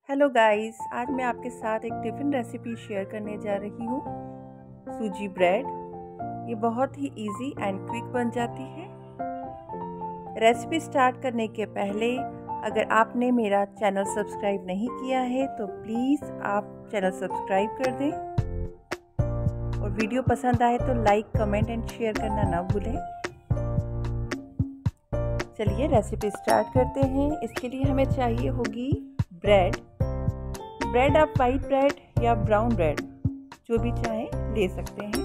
Hello guys, आज मैं आपके साथ एक टिफ़िन रेसिपी शेयर करने जा रही हूँ। सूजी ब्रेड। ये बहुत ही इजी एंड क्विक बन जाती है। रेसिपी स्टार्ट करने के पहले अगर आपने मेरा चैनल सब्सक्राइब नहीं किया है तो प्लीज़ आप चैनल सब्सक्राइब कर दें और वीडियो पसंद आए तो लाइक, कमेंट एंड शेयर करना ना भूलें। चलिए रेसिपी स्टार्ट करते हैं। इसके लिए हमें चाहिए होगी ब्रेड। आप वाइट ब्रेड या ब्राउन ब्रेड जो भी चाहें ले सकते हैं।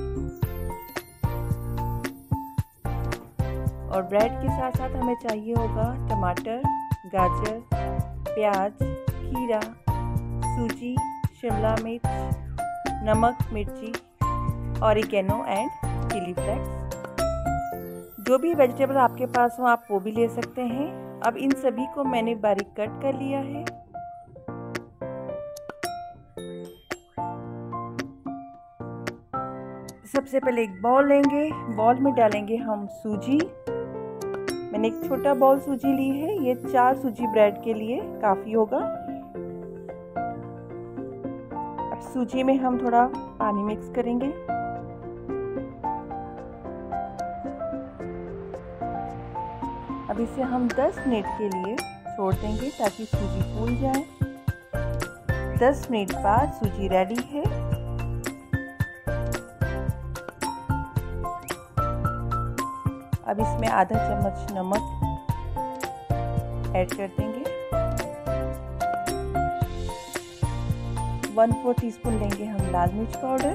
और ब्रेड के साथ साथ हमें चाहिए होगा टमाटर, गाजर, प्याज, खीरा, सूजी, शिमला मिर्च, नमक, मिर्ची, ऑरिगेनो एंड चिली फ्लेक्स। जो भी वेजिटेबल आपके पास हो आप वो भी ले सकते हैं। अब इन सभी को मैंने बारीक कट कर लिया है। सबसे पहले एक बाउल लेंगे। बाउल में डालेंगे हम सूजी। मैंने एक छोटा बाउल सूजी ली है। ये 4 सूजी ब्रेड के लिए काफ़ी होगा। अब सूजी में हम थोड़ा पानी मिक्स करेंगे। अब इसे हम 10 मिनट के लिए छोड़ देंगे ताकि सूजी फूल जाए। 10 मिनट बाद सूजी रेडी है। अब इसमें आधा चम्मच नमक ऐड कर देंगे। 1/4 टीस्पून लेंगे हम लाल मिर्च पाउडर।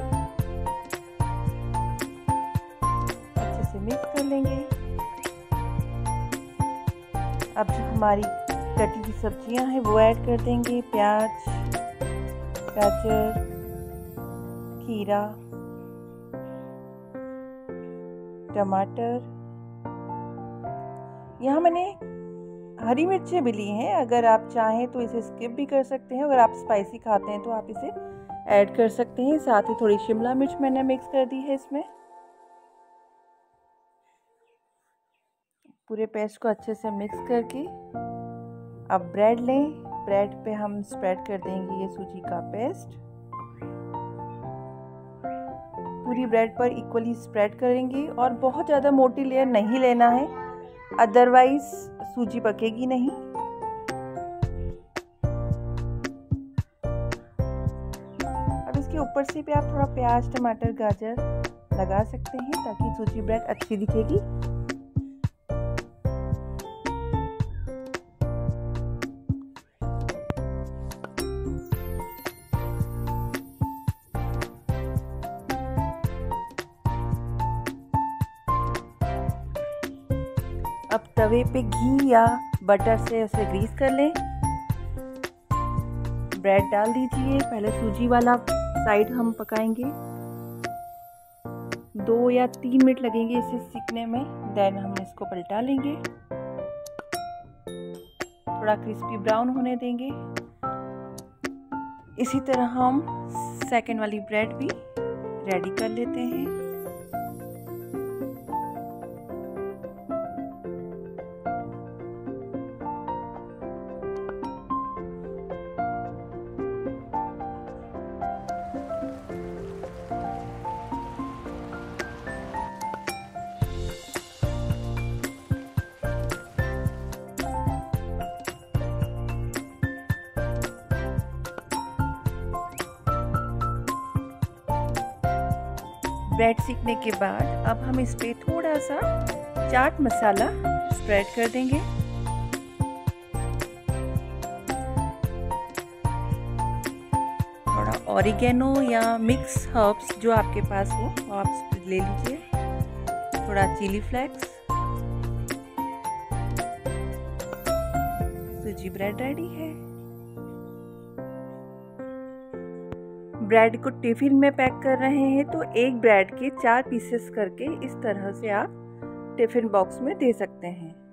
अच्छे से मिक्स कर लेंगे। अब जो हमारी कटी हुई सब्जियां हैं वो ऐड कर देंगे। प्याज, गाजर, खीरा, टमाटर। यहाँ मैंने हरी मिर्चें भी ली हैं। अगर आप चाहें तो इसे स्किप भी कर सकते हैं। अगर आप स्पाइसी खाते हैं तो आप इसे ऐड कर सकते हैं। साथ ही थोड़ी शिमला मिर्च मैंने मिक्स कर दी है इसमें। पूरे पेस्ट को अच्छे से मिक्स करके अब ब्रेड लें। ब्रेड पे हम स्प्रेड कर देंगे ये सूजी का पेस्ट। पूरी ब्रेड पर इक्वली स्प्रेड करेंगे और बहुत ज़्यादा मोटी लेयर नहीं लेना है, अदरवाइज सूजी पकेगी नहीं। अब इसके ऊपर से भी आप थोड़ा प्याज, टमाटर, गाजर लगा सकते हैं ताकि सूजी ब्रेड अच्छी दिखेगी। अब तवे पे घी या बटर से उसे ग्रीस कर लें। ब्रेड डाल दीजिए। पहले सूजी वाला साइड हम पकाएंगे। 2 या 3 मिनट लगेंगे इसे सीखने में। देन हम इसको पलटा लेंगे। थोड़ा क्रिस्पी ब्राउन होने देंगे। इसी तरह हम सेकंड वाली ब्रेड भी रेडी कर लेते हैं। ब्रेड सीखने के बाद अब हम इस पे थोड़ा सा चाट मसाला स्प्रेड कर देंगे। थोड़ा ऑरिगेनो या मिक्स हर्ब्स जो आपके पास हो वो आप ले लीजिए। थोड़ा चिली फ्लेक्स। सूजी ब्रेड रेडी है। ब्रेड को टिफिन में पैक कर रहे हैं तो एक ब्रेड के 4 पीसेस करके इस तरह से आप टिफिन बॉक्स में दे सकते हैं।